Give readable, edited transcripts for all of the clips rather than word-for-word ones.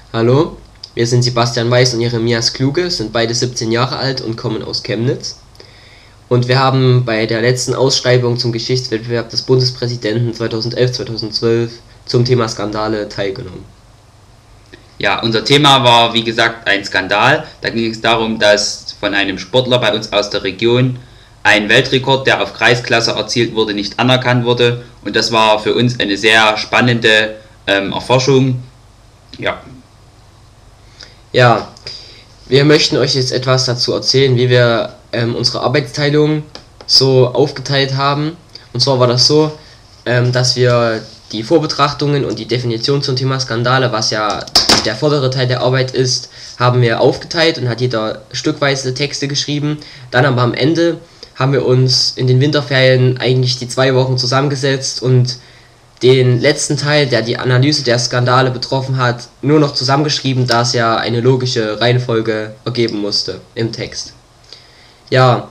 Hallo, wir sind Sebastian Weiß und Jeremias Kluge, sind beide 17 Jahre alt und kommen aus Chemnitz. Und wir haben bei der letzten Ausschreibung zum Geschichtswettbewerb des Bundespräsidenten 2011/2012 zum Thema Skandale teilgenommen. Ja, unser Thema war wie gesagt ein Skandal. Da ging es darum, dass von einem Sportler bei uns aus der Region ein Weltrekord, der auf Kreisklasse erzielt wurde, nicht anerkannt wurde. Und das war für uns eine sehr spannende Erforschung. Ja, Ja, wir möchten euch jetzt etwas dazu erzählen, wie wir unsere Arbeitsteilung so aufgeteilt haben. Und zwar war das so, dass wir die Vorbetrachtungen und die Definition zum Thema Skandale, was ja der vordere Teil der Arbeit ist, haben wir aufgeteilt und hat jeder stückweise Texte geschrieben. Dann aber am Ende haben wir uns in den Winterferien eigentlich die 2 Wochen zusammengesetzt und den letzten Teil, der die Analyse der Skandale betroffen hat, nur noch zusammengeschrieben, da es ja eine logische Reihenfolge ergeben musste im Text. Ja,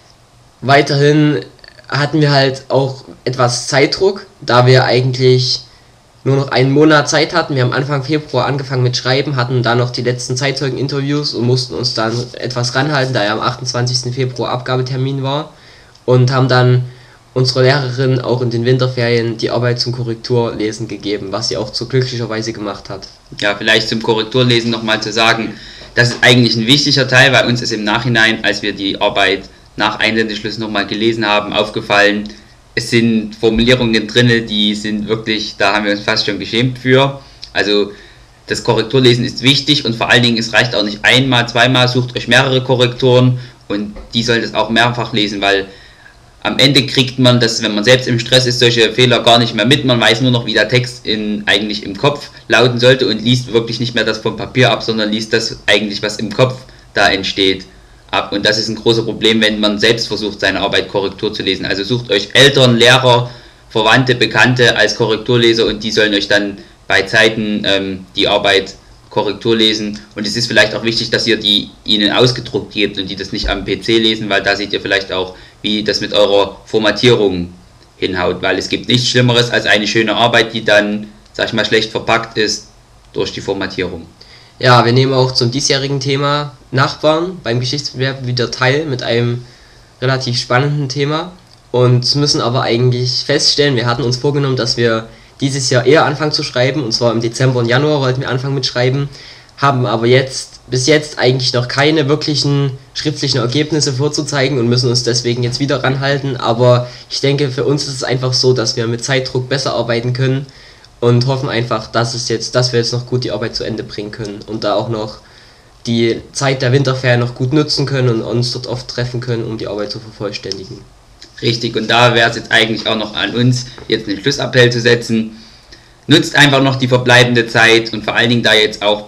weiterhin hatten wir halt auch etwas Zeitdruck, da wir eigentlich nur noch einen Monat Zeit hatten. Wir haben Anfang Februar angefangen mit Schreiben, hatten dann noch die letzten Zeitzeugen-Interviews und mussten uns dann etwas ranhalten, da ja am 28. Februar Abgabetermin war, und haben dann unserer Lehrerin auch in den Winterferien die Arbeit zum Korrekturlesen gegeben, was sie auch so glücklicherweise gemacht hat. ja, vielleicht zum Korrekturlesen nochmal zu sagen, das ist eigentlich ein wichtiger Teil, weil uns ist im Nachhinein, als wir die Arbeit nach Einsendeschluss nochmal gelesen haben, aufgefallen, es sind Formulierungen drin, die sind wirklich, da haben wir uns fast schon geschämt für. Also das Korrekturlesen ist wichtig und vor allen Dingen, es reicht auch nicht einmal, zweimal, sucht euch mehrere Korrektoren und die sollen das auch mehrfach lesen, weil am Ende kriegt man das, wenn man selbst im Stress ist, solche Fehler gar nicht mehr mit. Man weiß nur noch, wie der Text eigentlich im Kopf lauten sollte und liest wirklich nicht mehr das vom Papier ab, sondern liest das eigentlich, was im Kopf da entsteht, ab. Und das ist ein großes Problem, wenn man selbst versucht, seine Arbeit Korrektur zu lesen. Also sucht euch Eltern, Lehrer, Verwandte, Bekannte als Korrekturleser und die sollen euch dann bei Zeiten die Arbeit Korrektur lesen. Und es ist vielleicht auch wichtig, dass ihr die ihnen ausgedruckt gebt und die das nicht am PC lesen, weil da seht ihr vielleicht auch, wie das mit eurer Formatierung hinhaut, weil es gibt nichts Schlimmeres als eine schöne Arbeit, die dann, sag ich mal, schlecht verpackt ist durch die Formatierung. Ja, wir nehmen auch zum diesjährigen Thema Nachbarn beim Geschichtswettbewerb wieder teil mit einem relativ spannenden Thema und müssen aber eigentlich feststellen, wir hatten uns vorgenommen, dass wir dieses Jahr eher anfangen zu schreiben, und zwar im Dezember und Januar wollten wir anfangen mit Schreiben, haben aber bis jetzt eigentlich noch keine wirklichen schriftlichen Ergebnisse vorzuzeigen und müssen uns deswegen jetzt wieder ranhalten, aber ich denke, für uns ist es einfach so, dass wir mit Zeitdruck besser arbeiten können und hoffen einfach, dass wir jetzt noch gut die Arbeit zu Ende bringen können und da auch noch die Zeit der Winterferien noch gut nutzen können und uns dort oft treffen können, um die Arbeit zu vervollständigen. Richtig, und da wäre es jetzt eigentlich auch noch an uns, jetzt einen Schlussappell zu setzen. Nutzt einfach noch die verbleibende Zeit und vor allen Dingen, da jetzt auch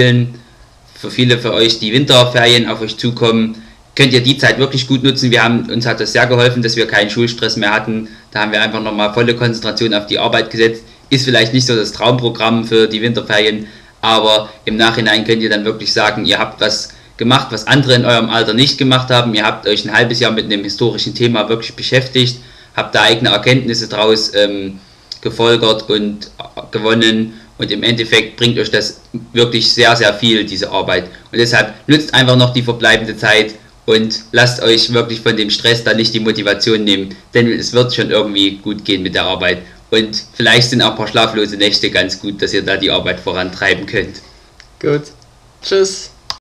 für viele für euch die Winterferien auf euch zukommen, könnt ihr die Zeit wirklich gut nutzen. Uns hat das sehr geholfen, dass wir keinen Schulstress mehr hatten. Da haben wir einfach nochmal volle Konzentration auf die Arbeit gesetzt. Ist vielleicht nicht so das Traumprogramm für die Winterferien, aber im Nachhinein könnt ihr dann wirklich sagen, ihr habt was gemacht, was andere in eurem Alter nicht gemacht haben. Ihr habt euch ein halbes Jahr mit einem historischen Thema wirklich beschäftigt, habt da eigene Erkenntnisse draus gefolgert und gewonnen und im Endeffekt bringt euch das wirklich sehr, sehr viel, diese Arbeit. Und deshalb nutzt einfach noch die verbleibende Zeit und lasst euch wirklich von dem Stress da nicht die Motivation nehmen, denn es wird schon irgendwie gut gehen mit der Arbeit. Und vielleicht sind auch ein paar schlaflose Nächte ganz gut, dass ihr da die Arbeit vorantreiben könnt. Gut, tschüss!